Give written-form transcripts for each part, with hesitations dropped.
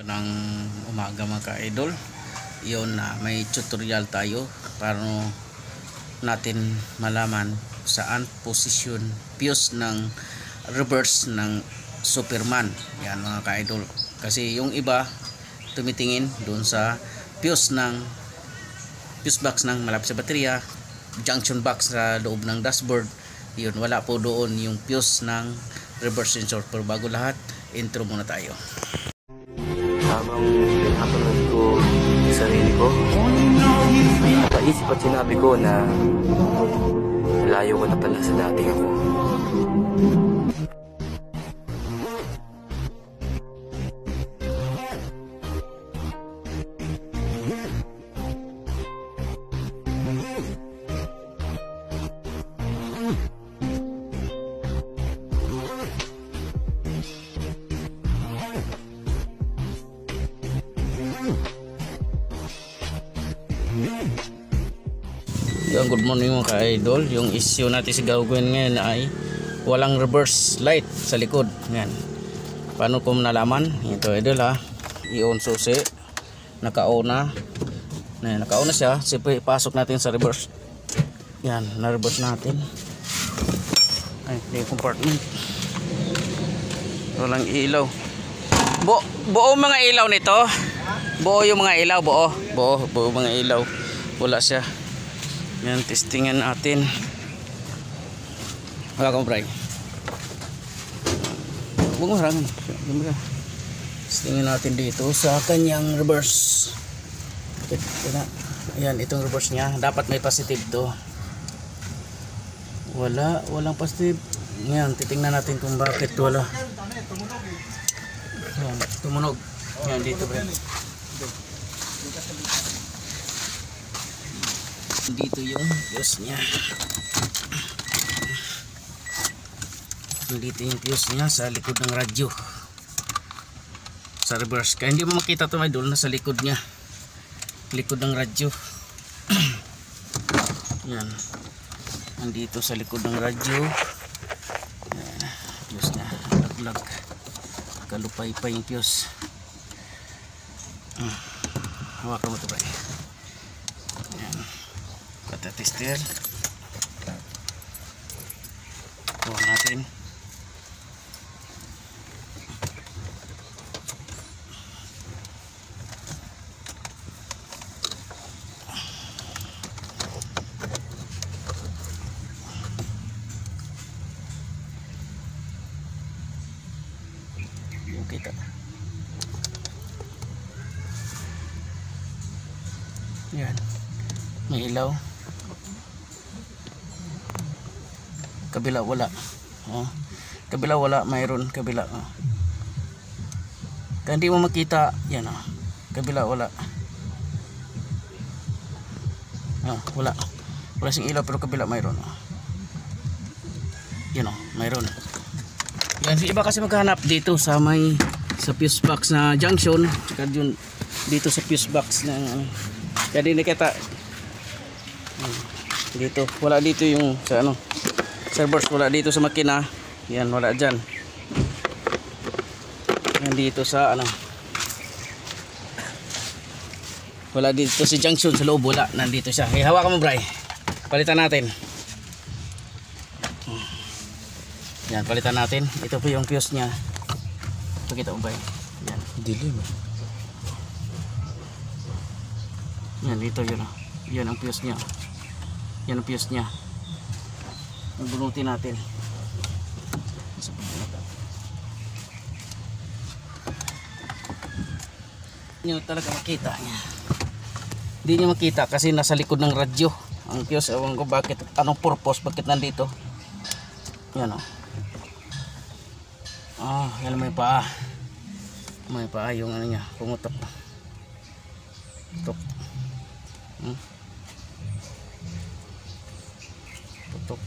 Ng umaga mga ka-idol, yun na may tutorial tayo para natin malaman saan posisyon fuse ng reverse ng Superman. Yan mga ka-idol, kasi yung iba tumitingin doon sa fuse box ng malapit sa baterya, junction box sa loob ng dashboard. Yun, wala po doon yung fuse ng reverse sensor. Pero bago lahat, intro muna tayo. Habang pinapanood ko yung sarili ko, napaisip at sinabi ko na layo ko na pala sa dating ako. Yung good morning mga ka-idol, yung issue natin sa gagawin ngayon ay walang reverse light sa likod. Yan. Paano ko nalaman? Ito idol ha, i-on susi, naka-on na. Naka-on na siya, siyempre pasok natin sa reverse. Yan, na-reverse natin. Ay, yung compartment. Walang ilaw. Buo mga ilaw nito. Buo yung mga ilaw, buo mga ilaw. Wala siya. Yan, testingan natin. Wala kang bray. Bungo harangan. Testingan natin dito sa kanyang reverse. Ayan, itong reverse niya. Dapat may positive to. Walang positive. Yan, titingnan natin kung bakit wala. Yan, tumunog. Yan, dito bray. Dito yung fuse niya. Dito yung fuse niya sa likod ng radyo, sa reverse. Kaya hindi mo makita ito may idol, nasa likod niya, likod ng radyo. Yan, nandito sa likod ng radyo. Yan, fuse niya, laglag, kalupay pa yung fuse. Hawakan mo ito ba? Yan, tester. Buwan natin. Yung kita. Yan. May ilaw. Kabila wala. Kabila wala, mayroon kabila. Kaya hindi mo makita, yan kabila wala. Wala. Wala sing ilaw pero kabila mayroon. Yan mayroon. Yan, iba kasi maghanap dito sa fuse box na junction, tsaka yun dito sa fuse box na kaya di nakita. Dito, wala dito yung sa servers, wala dito sa makina. Yan, wala dyan. Yan dito sa wala dito sa junction sa loob, wala. Nandito siya. Hawakan mo bray, palitan natin. Yan, palitan natin. Ito po yung fuse nya. Pakita mo bray. Yan, dilim. Yan, dito yun. Yan ang fuse nya. Yan ang fuse nya. Bunutin natin. Hindi nyo talaga makita niya. Hindi nyo makita kasi nasa likod ng radyo ang fuse. Ewan ko bakit, anong purpose, bakit nandito. Yan yan may paa. May paa yung niya, pumutok. Putok. Putok.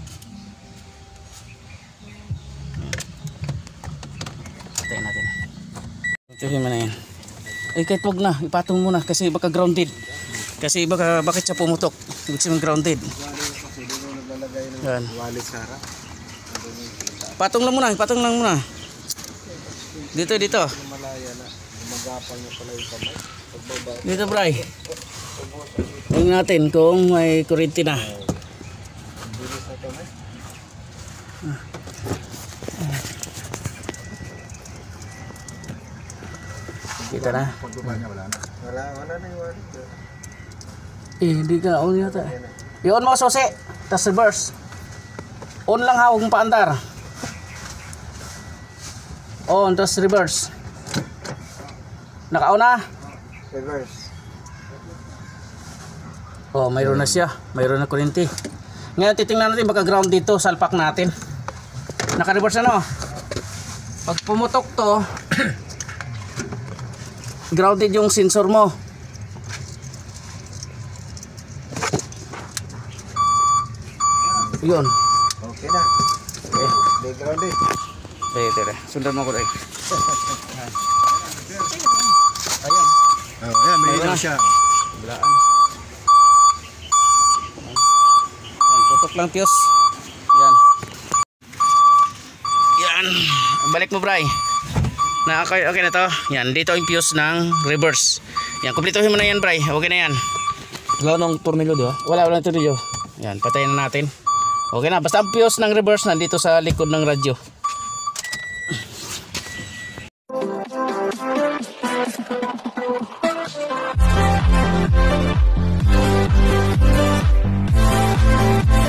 Patayin natin. Ituhin mo na yan. Kahit wag na, ipatong mo na kasi baka grounded. Kasi bakit siya pumutok? Ibig sabihin grounded. Yan. Patong lang muna, patong lang muna. Dito. Dito, Bray. Tingnan natin kung may kuryente na. Kita na. Wala na yung Hindi ka on yata. I-on mo susi. Tas reverse. On lang ha, huwag mong paandar. On, tas reverse. Naka-on na. reverse. Oh, mayroon na siya. Mayroon na kuryente. Ngayon titingnan natin baka ground dito, salpak natin. Naka-reverse na no. Pag pumutok to, grounded yung sensor mo. Yun. Okay na. Okay. Backgrounded. Tere. Sundan mo ko dahil. Oh, ayan, may Mayroon ilaw na. siya. Bilaan. Yan, tutok lang Pius. Yan. Yan. Balik mo, Bray. Okay na to. Yan, dito yung fuse ng reverse. Yan, kumplituhin mo na yan, Bray. Okay na yan. Wala nang tornilyo, di ba? Wala tornilyo. Yan, patayin na natin. Okay na, basta ang fuse ng reverse nandito sa likod ng radyo.